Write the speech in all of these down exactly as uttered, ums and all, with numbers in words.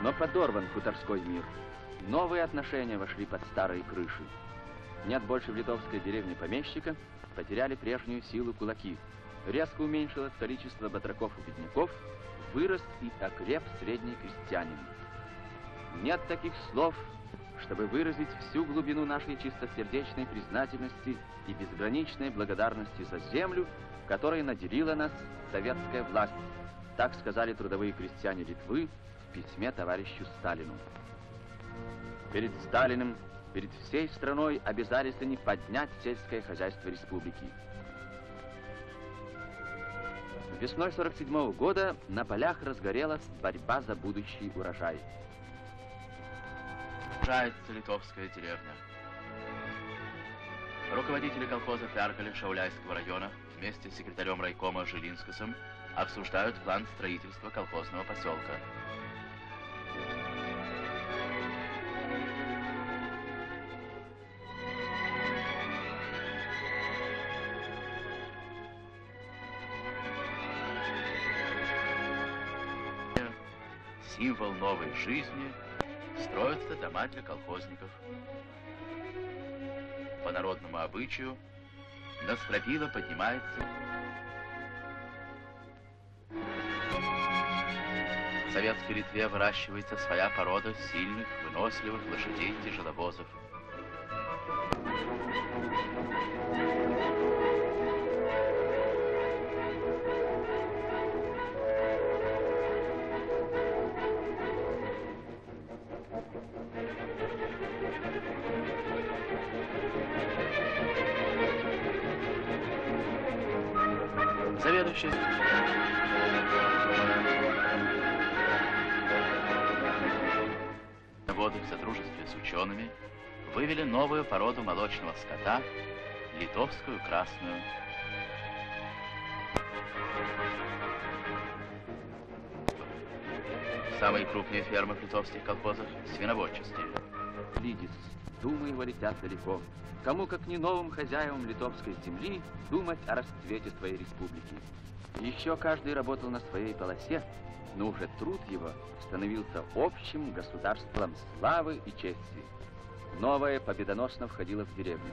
Но подорван хуторской мир. Новые отношения вошли под старые крыши. Нет больше в литовской деревне помещика, потеряли прежнюю силу кулаки. Резко уменьшилось количество батраков и бедняков, вырос и окреп средний крестьянин. Нет таких слов, чтобы выразить всю глубину нашей чистосердечной признательности и безграничной благодарности за землю, которой наделила нас советская власть. Так сказали трудовые крестьяне Литвы в письме товарищу Сталину. Перед Сталиным, перед всей страной обязались они поднять сельское хозяйство республики. Весной сорок седьмого года на полях разгорелась борьба за будущий урожай. Жается литовская деревня. Руководители колхоза Фяркаля Шауляйского района вместе с секретарем райкома Жилинскисом обсуждают план строительства колхозного поселка. Символ новой жизни, строятся дома для колхозников. По народному обычаю на стропила поднимается. В советской Литве выращивается своя порода сильных, выносливых лошадей-тяжеловозов. Заведующий. Заводы в сотрудничестве с учеными вывели новую породу молочного скота – литовскую красную. Самые крупные фермы в литовских колхозах – свиноводческие. Лидис, думы его летят далеко. Кому, как не новым хозяевам литовской земли, думать о расцвете своей республики. Еще каждый работал на своей полосе, но уже труд его становился общим государством славы и чести. Новое победоносно входило в деревню.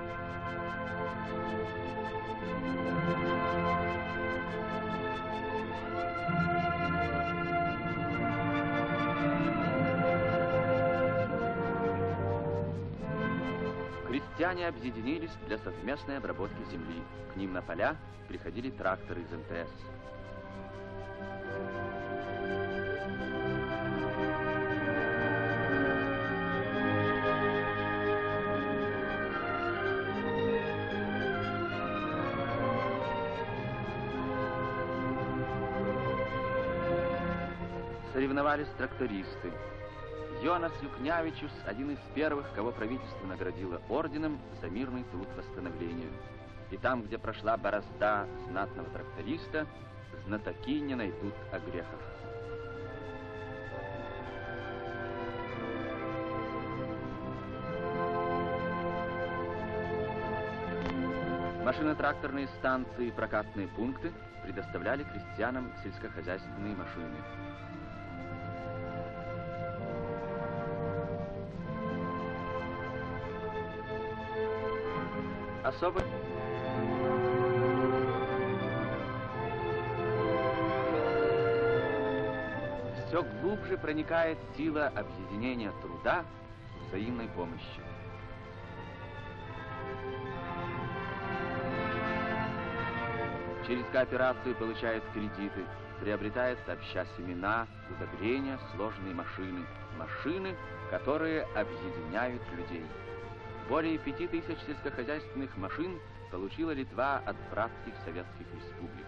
Крестьяне объединились для совместной обработки земли. К ним на поля приходили тракторы из эм тэ эс. Соревновались трактористы. Йонас Юкнявичус – один из первых, кого правительство наградило орденом за мирный труд восстановлению. И там, где прошла борозда знатного тракториста, знатоки не найдут огрехов. Машино-тракторные станции и прокатные пункты предоставляли крестьянам сельскохозяйственные машины. Особо все глубже проникает сила объединения труда, взаимной помощи. Через кооперацию получают кредиты, приобретают сообща семена, удобрения, сложные машины. Машины, которые объединяют людей. Более пяти тысяч сельскохозяйственных машин получила Литва от братских советских республик.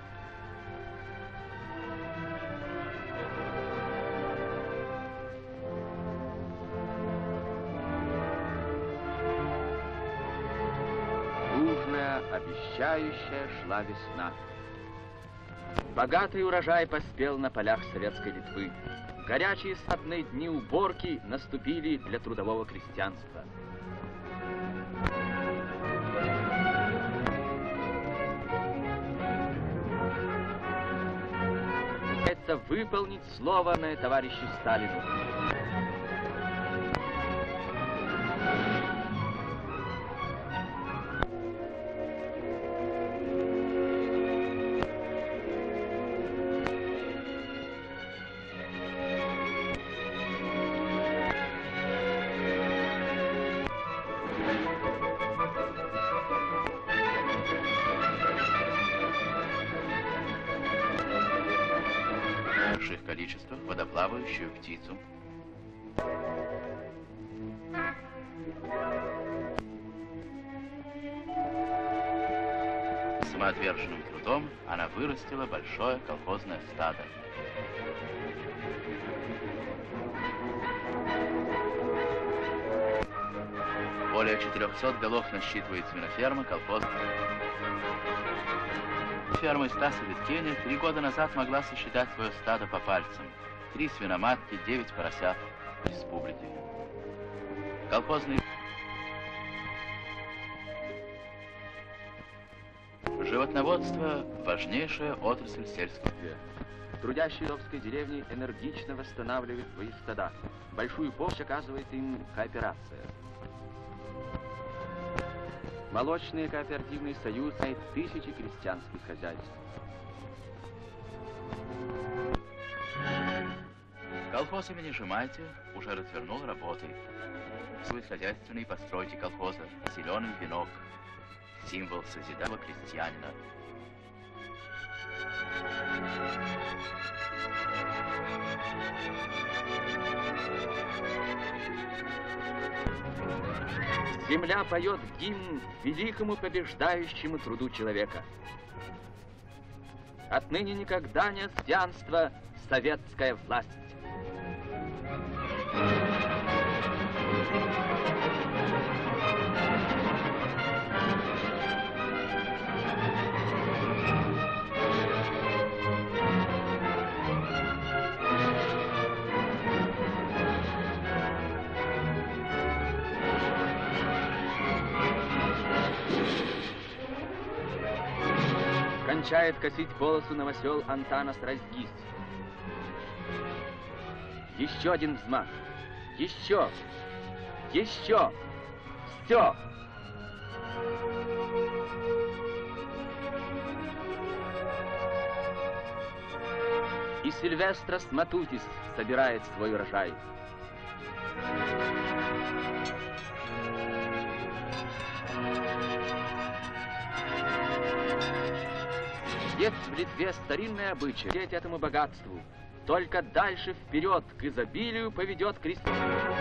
Дружная, обещающая шла весна. Богатый урожай поспел на полях советской Литвы. Горячие садные дни уборки наступили для трудового крестьянства. собирается выполнить слово на товарищу Сталину. Больших количествах водоплавающую птицу. Самоотверженным трудом она вырастила большое колхозное стадо. Более четырехсот голов насчитывает свиноферма колхоз. Ферма Стаса Виткеня три года назад могла сосчитать свое стадо по пальцам. Три свиноматки, девять поросят в республике. Колхозный... Животноводство – важнейшая отрасль сельского. Трудящие Львовской деревни энергично восстанавливают свои стада. Большую помощь оказывает им кооперация. Молочный кооперативный союз имеет тысячи крестьянских хозяйств. Колхоз имени Жемайте уже развернул работы. Свои хозяйственные постройки колхоза «Зеленый венок» – символ созидательного крестьянина. Земля поет гимн великому побеждающему труду человека. Отныне никогда не крестьянство, советская власть. Кончает косить полосу новосел Антанас Разгисть. Еще один взмах. Еще. Еще. Все. И Сильвестрос Матутис собирает свой урожай. Есть в Литве старинное обычай. Верить этому богатству. Только дальше вперед к изобилию поведет крестьян.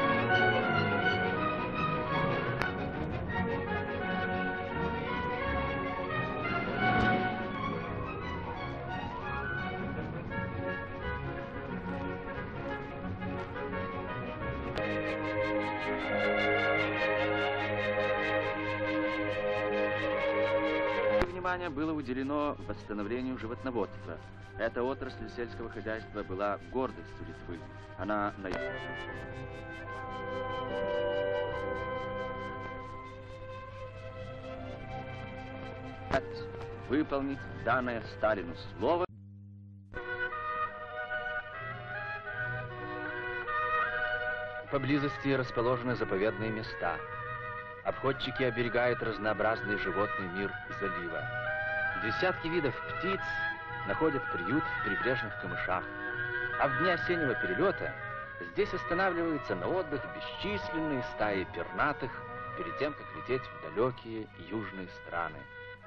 Внимание было уделено восстановлению животноводства. Эта отрасль сельского хозяйства была гордостью Литвы. Она на... выполнить данное Сталину слово. Поблизости расположены заповедные места. Обходчики оберегают разнообразный животный мир залива. Десятки видов птиц находят приют в прибрежных камышах. А в дни осеннего перелета здесь останавливаются на отдых бесчисленные стаи пернатых перед тем, как лететь в далекие южные страны.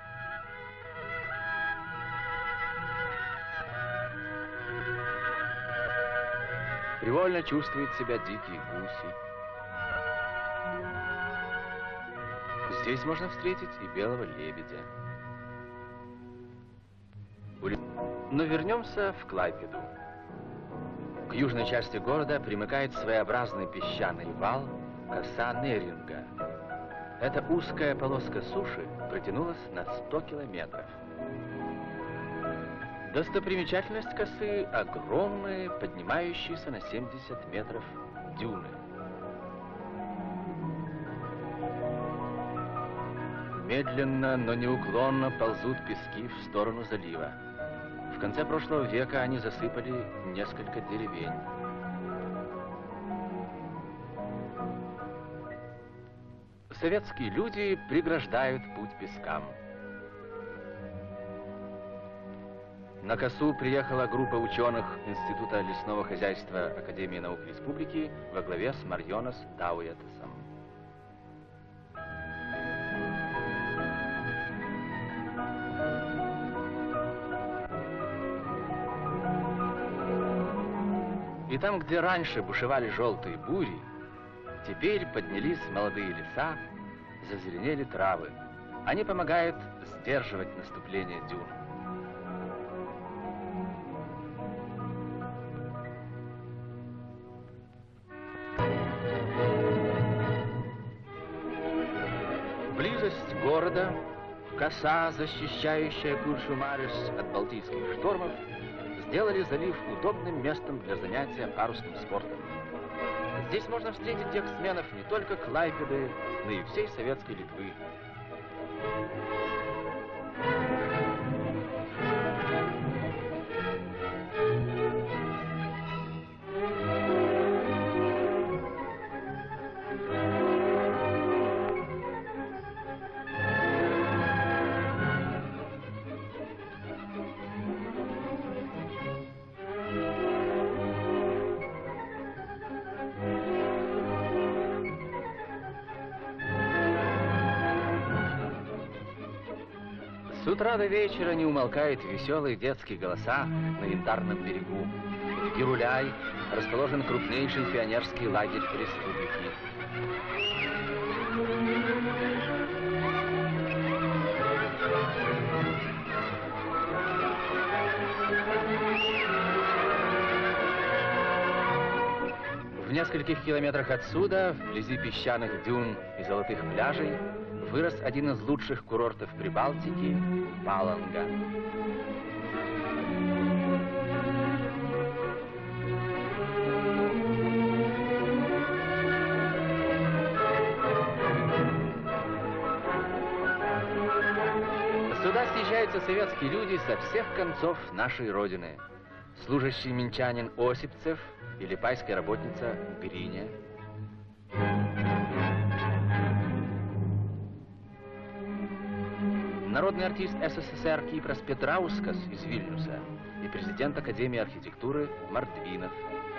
Привольно чувствуют себя дикие гуси. Здесь можно встретить и белого лебедя. Но вернемся в Клайпеду. К южной части города примыкает своеобразный песчаный вал коса Неринга. Эта узкая полоска суши протянулась на сто километров. Достопримечательность косы – огромные, поднимающиеся на семьдесят метров дюны. Медленно, но неуклонно ползут пески в сторону залива. В конце прошлого века они засыпали несколько деревень. Советские люди преграждают путь пескам. На косу приехала группа ученых Института лесного хозяйства Академии наук Республики во главе с Марьонас Дауятесом. И там, где раньше бушевали желтые бури, теперь поднялись молодые леса, зазеленели травы. Они помогают сдерживать наступление дюн. Близость города, коса, защищающая Куршумарис от балтийских штормов, сделали залив удобным местом для занятия парусным спортом. Здесь можно встретить тех сменов не только Клайпеды, но и всей советской Литвы. С утра до вечера не умолкают веселые детские голоса на Янтарном берегу. В Геруляй расположен крупнейший пионерский лагерь республики. В нескольких километрах отсюда, вблизи песчаных дюн и золотых пляжей, вырос один из лучших курортов Прибалтики – Паланга. Сюда съезжаются советские люди со всех концов нашей Родины. Служащий минчанин Осипцев и липайская работница Гриня. Народный артист СССР Кипрас Петраускас из Вильнюса и президент Академии архитектуры Мартвинов.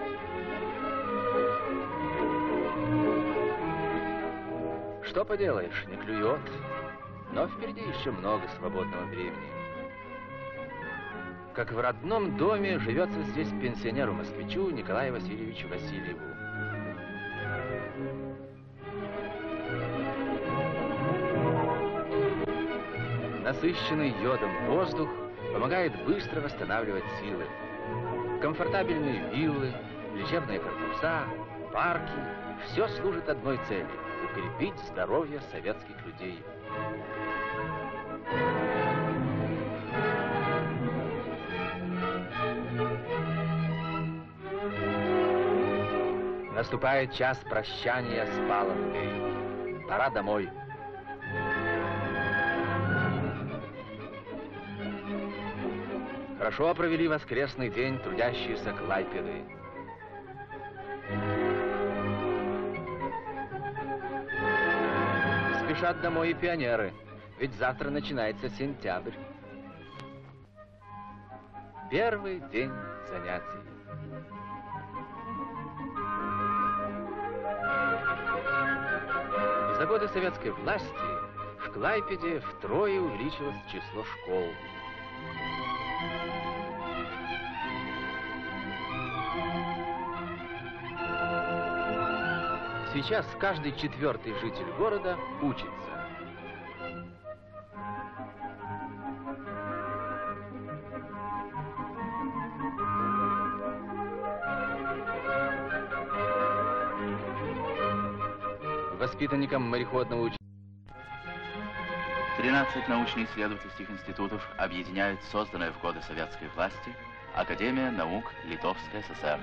Что поделаешь, не клюет, но впереди еще много свободного времени. Как в родном доме живется здесь пенсионеру-москвичу Николаю Васильевичу Васильеву. Насыщенный йодом воздух помогает быстро восстанавливать силы. Комфортабельные виллы, лечебные корпуса, парки – все служит одной цели – укрепить здоровье советских людей. Наступает час прощания с Палангой. Пора домой. Хорошо провели воскресный день трудящиеся Клайпеды. Спешат домой и пионеры, ведь завтра начинается сентябрь. Первый день занятий. За годы советской власти в Клайпеде втрое увеличилось число школ. Сейчас каждый четвертый житель города учится. Воспитанникам мореходного училища тринадцать научно-исследовательских институтов объединяют созданная в годы советской власти Академия наук Литовской ССР.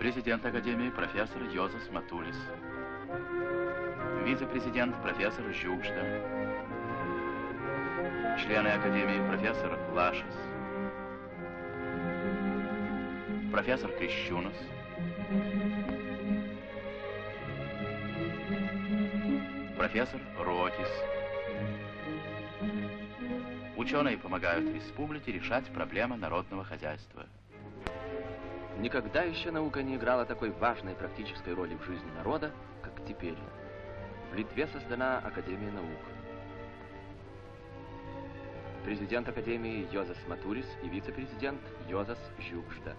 Президент Академии профессор Йозеф Матулис. Вице-президент профессор Жюгшта. Члены Академии профессор Лашес. Профессор Крещунос. Профессор Ротис. Ученые помогают республике решать проблемы народного хозяйства. Никогда еще наука не играла такой важной практической роли в жизни народа, как теперь. В Литве создана Академия наук. Президент Академии Йозеф Матулис и вице-президент Йозеф Жюгшта.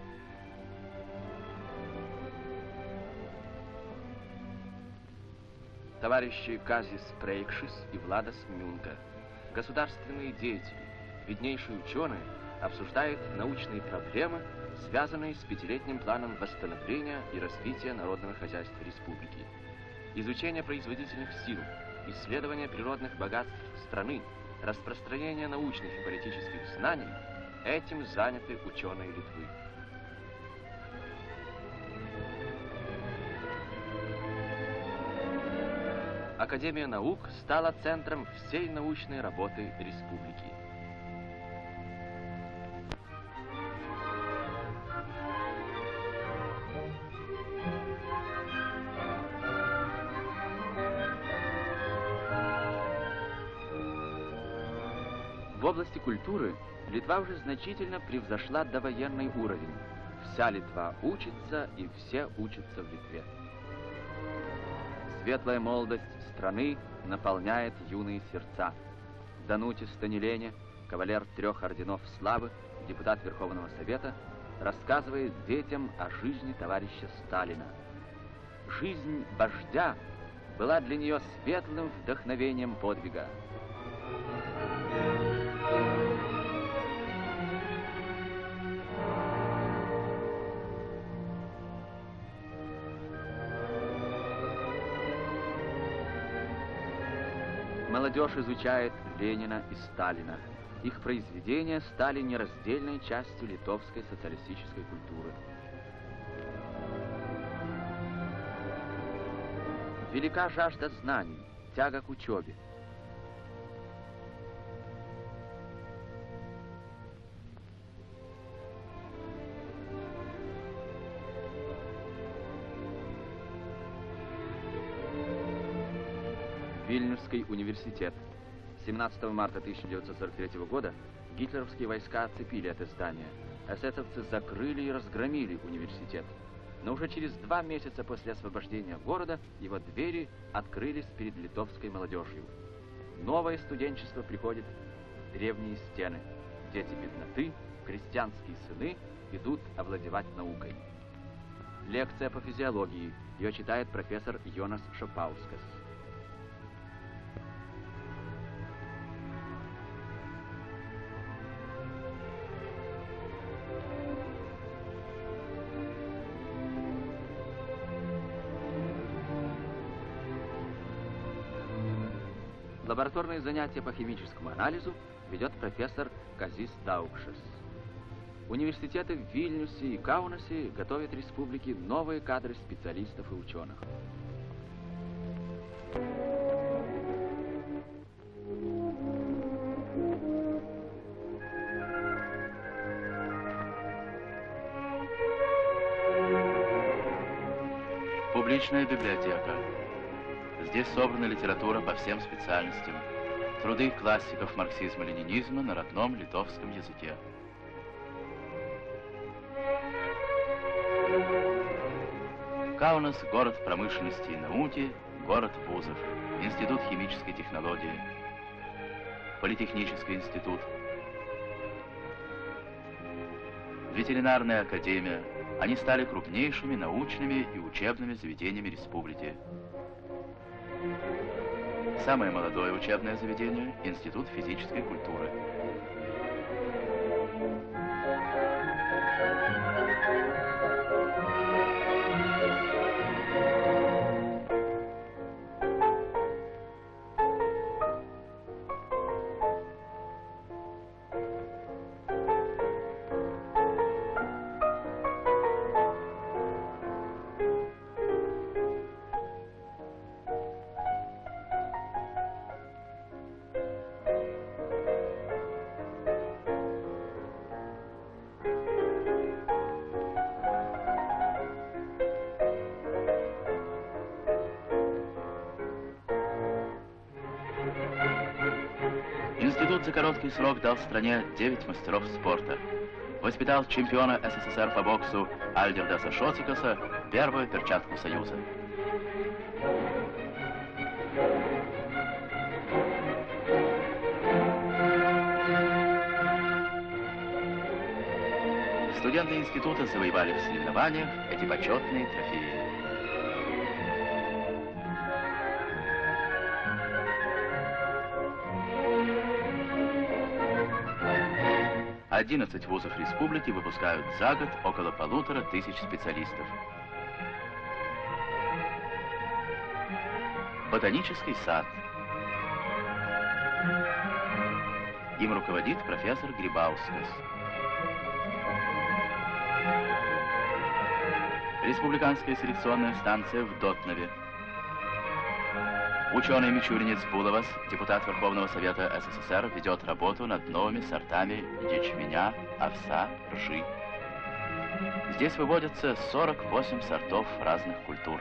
Товарищи Казис Прейкшис и Владас Мюнка, государственные деятели, виднейшие ученые, обсуждают научные проблемы, связанные с пятилетним планом восстановления и развития народного хозяйства республики. Изучение производительных сил, исследование природных богатств страны, распространение научных и политических знаний – этим заняты ученые Литвы. Академия наук стала центром всей научной работы республики. В области культуры Литва уже значительно превзошла довоенный уровень. Вся Литва учится, и все учатся в Литве. Светлая молодость страны наполняет юные сердца. Дануте Станилене, кавалер трех орденов славы, депутат Верховного Совета, рассказывает детям о жизни товарища Сталина. Жизнь вождя была для нее светлым вдохновением подвига. Молодежь изучает Ленина и Сталина. Их произведения стали нераздельной частью литовской социалистической культуры. Велика жажда знаний, тяга к учебе. Вильнюсский университет. семнадцатого марта тысяча девятьсот сорок третьего года гитлеровские войска отцепили это здание. Эсэсовцы закрыли и разгромили университет. Но уже через два месяца после освобождения города его двери открылись перед литовской молодежью. Новое студенчество приходит в древние стены. Дети бедноты, крестьянские сыны идут овладевать наукой. Лекция по физиологии. Ее читает профессор Йонас Шапаускас. Лабораторные занятия по химическому анализу ведет профессор Казис Даукшес. Университеты в Вильнюсе и Каунасе готовят республике новые кадры специалистов и ученых. Публичная библиотека. Здесь собрана литература по всем специальностям, труды классиков марксизма-ленинизма на родном литовском языке. Каунас – город промышленности и науки, город вузов, институт химической технологии, политехнический институт, ветеринарная академия. Они стали крупнейшими научными и учебными заведениями республики. Самое молодое учебное заведение – Институт физической культуры. Тот за короткий срок дал стране девять мастеров спорта. Воспитал чемпиона СССР по боксу Альгердаса Шоцикаса, первую перчатку Союза. Студенты института завоевали в соревнованиях эти почетные трофеи. одиннадцать вузов республики выпускают за год около полутора тысяч специалистов. Ботанический сад. Им руководит профессор Грибаускас. Республиканская селекционная станция в Дотнове. Ученый мичуринец Булавас, депутат Верховного Совета СССР, ведет работу над новыми сортами ячменя, овса, ржи. Здесь выводятся сорок восемь сортов разных культур.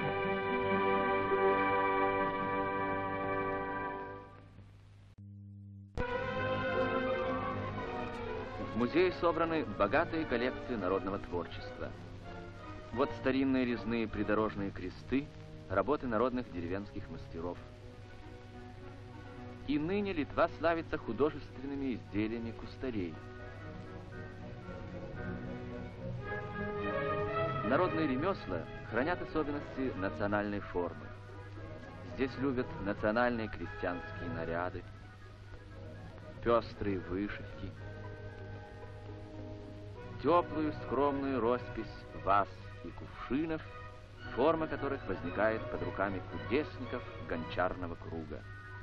В музее собраны богатые коллекции народного творчества. Вот старинные резные придорожные кресты, работы народных деревенских мастеров. И ныне Литва славится художественными изделиями кустарей. Народные ремесла хранят особенности национальной формы. Здесь любят национальные крестьянские наряды, пестрые вышивки, теплую скромную роспись ваз и кувшинов, форма которых возникает под руками кудесников гончарного круга.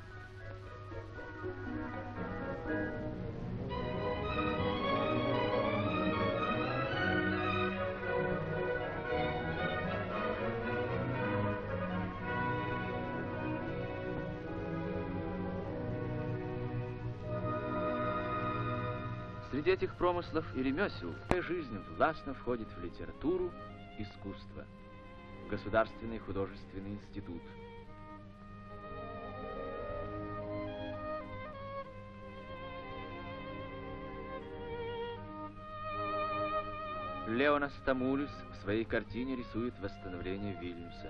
Среди этих промыслов и ремесел жизнь властно входит в литературу, искусство. Государственный художественный институт. Леонас Тамулис в своей картине рисует восстановление Вильнюса.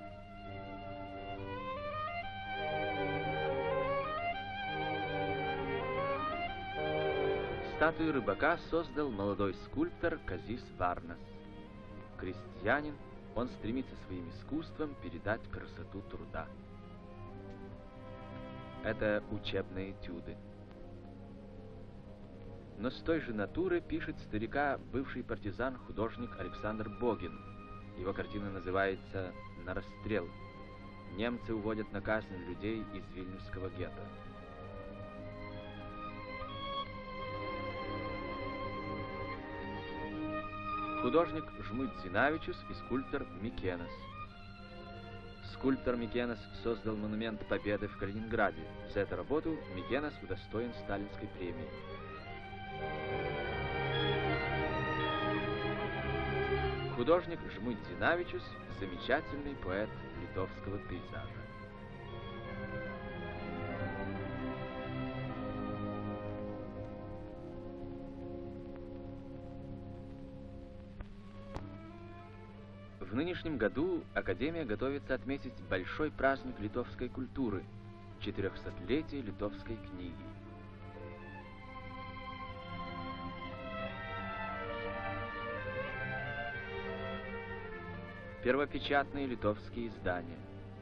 Статую рыбака создал молодой скульптор Казис Варнас. Крестьянин, он стремится своим искусством передать красоту труда. Это учебные этюды. Но с той же натуры пишет старика бывший партизан-художник Александр Богин. Его картина называется «На расстрел». Немцы уводят на казнь людей из Вильнюсского гетто. Художник Жмыть Зинавичус и скульптор Микенас. Скульптор Микенас создал монумент Победы в Калининграде. За эту работу Микенас удостоен Сталинской премии. Художник Жмыть Зинавичус – замечательный поэт литовского пейзажа. В нынешнем году Академия готовится отметить большой праздник литовской культуры – четырехсотлетие литовской книги. Первопечатные литовские издания.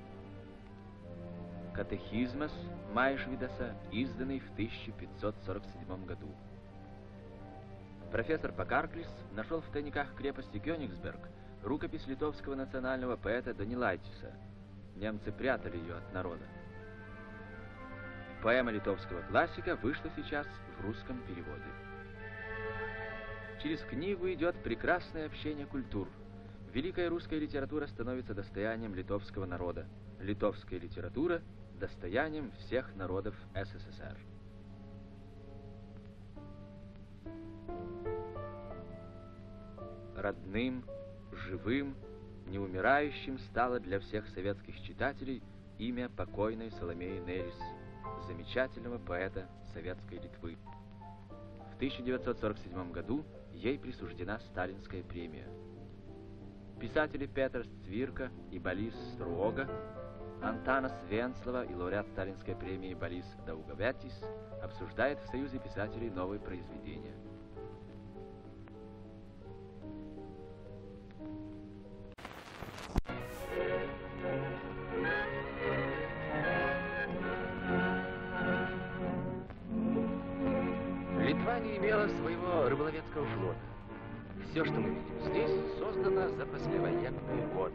Катехизмас Майшвидаса, изданный в тысяча пятьсот сорок седьмом году. Профессор Пакарклис нашел в тайниках крепости Кёнигсберг рукопись литовского национального поэта Данилайтиса. Немцы прятали ее от народа. Поэма литовского классика вышла сейчас в русском переводе. Через книгу идет прекрасное общение культур. Великая русская литература становится достоянием литовского народа. Литовская литература – достоянием всех народов СССР. Родным, живым, неумирающим стало для всех советских читателей имя покойной Соломеи Нерис, замечательного поэта советской Литвы. В тысяча девятьсот сорок седьмом году ей присуждена Сталинская премия. Писатели Петерс Цвирка и Борис Струога, Антанас Венслова и лауреат Сталинской премии Борис Даугавятис обсуждают в Союзе писателей новые произведения. Литва не имела своего рыболовецкого флота. Все, что мы видим здесь, создано за послевоенные годы.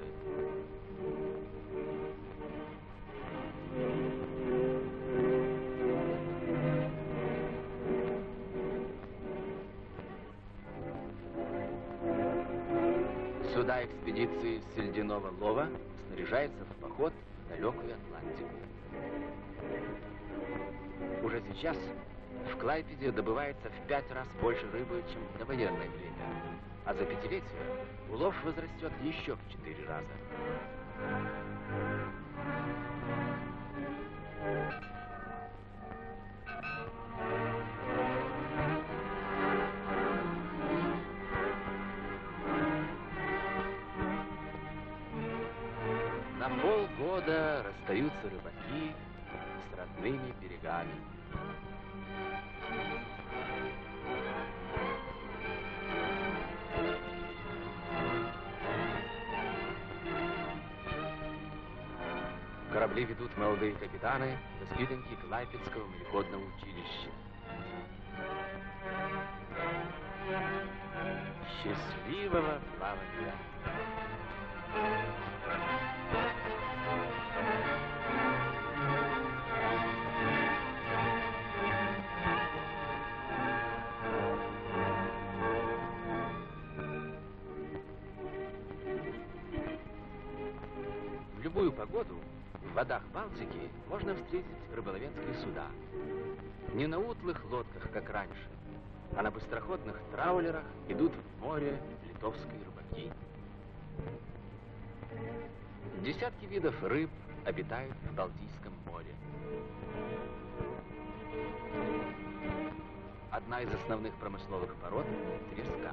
Суда экспедиции с ледяного лова снаряжаются в поход в далекую Атлантику. Уже сейчас в Клайпеде добывается в пять раз больше рыбы, чем в довоенное время, а за пятилетие улов возрастет еще в четыре раза. На полгода расстаются рыбаки с родными берегами. Корабли ведут молодые капитаны, воспитанники Клайпедского мореходного училища. Счастливого плавания! В любую погоду в водах Балтики можно встретить рыболовецкие суда. Не на утлых лодках, как раньше, а на быстроходных траулерах идут в море литовские рыбаки. Десятки видов рыб обитают в Балтийском море. Одна из основных промысловых пород – треска.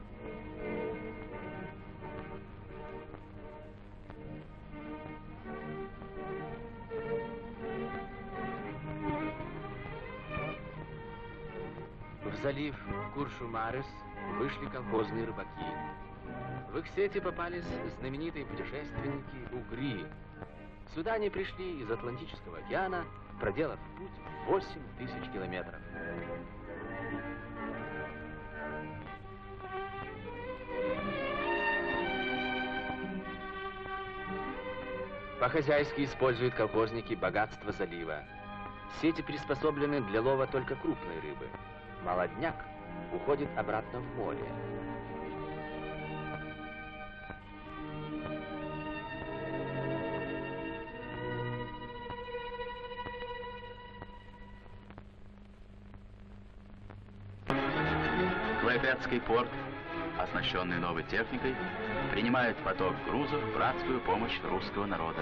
В залив Куршумарес вышли колхозные рыбаки. В их сети попались знаменитые путешественники угри. Сюда они пришли из Атлантического океана, проделав путь в восемь тысяч километров. По-хозяйски используют колхозники богатство залива. Сети приспособлены для лова только крупной рыбы. Молодняк уходит обратно в море. Клайпедский порт, оснащенный новой техникой, принимает поток грузов в братскую помощь русского народа.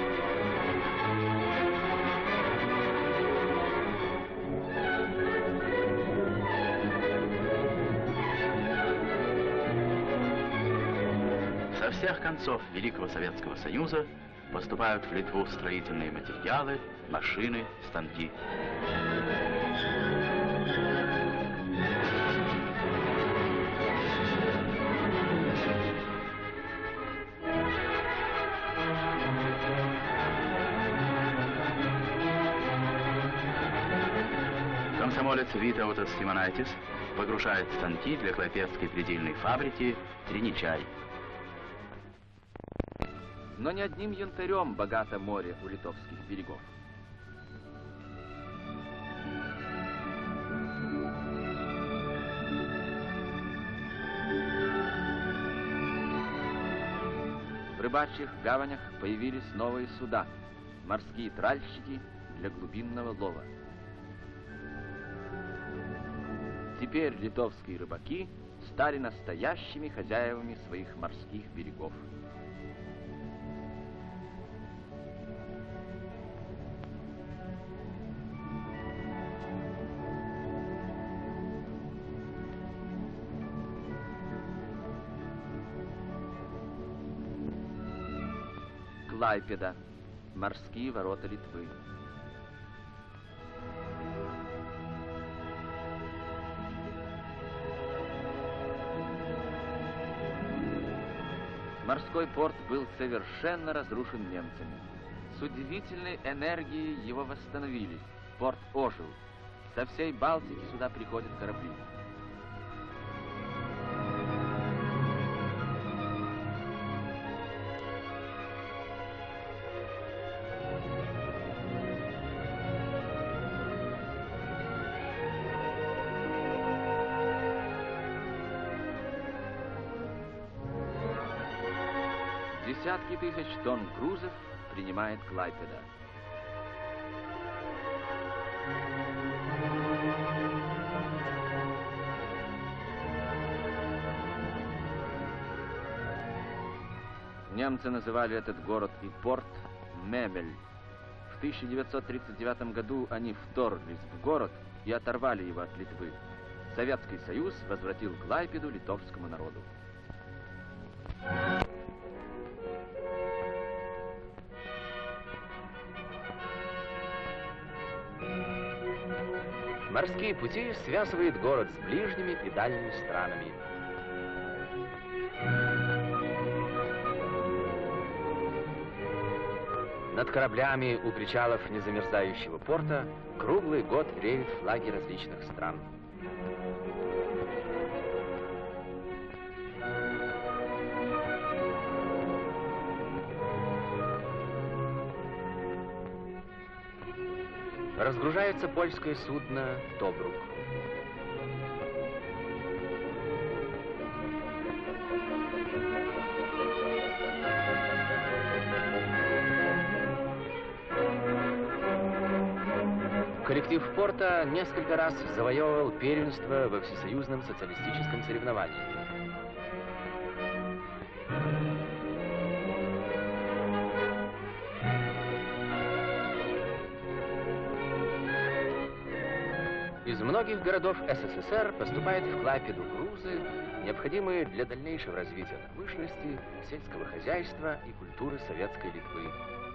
Со всех концов Великого Советского Союза поступают в Литву строительные материалы, машины, станки. Комсомолец Витаутас Симонайтис погружает станки для клайпедской предельной фабрики «Триничай». Но не одним янтарем богато море у литовских берегов. В рыбачьих гаванях появились новые суда, морские тральщики для глубинного лова. Теперь литовские рыбаки стали настоящими хозяевами своих морских берегов. Клайпеда, морские ворота Литвы. Морской порт был совершенно разрушен немцами. С удивительной энергией его восстановили. Порт ожил. Со всей Балтики сюда приходят корабли. Десятки тысяч тонн грузов принимает Клайпеда. Немцы называли этот город и порт Мемель. В тысяча девятьсот тридцать девятом году они вторглись в город и оторвали его от Литвы. Советский Союз возвратил Клайпеду литовскому народу. Морские пути связывают город с ближними и дальними странами. Над кораблями у причалов незамерзающего порта круглый год реют флаги различных стран. Разгружается польское судно «Тобрук». Коллектив порта несколько раз завоевывал первенство во всесоюзном социалистическом соревновании. Из многих городов СССР поступают в Клайпеду грузы, необходимые для дальнейшего развития промышленности, сельского хозяйства и культуры советской Литвы.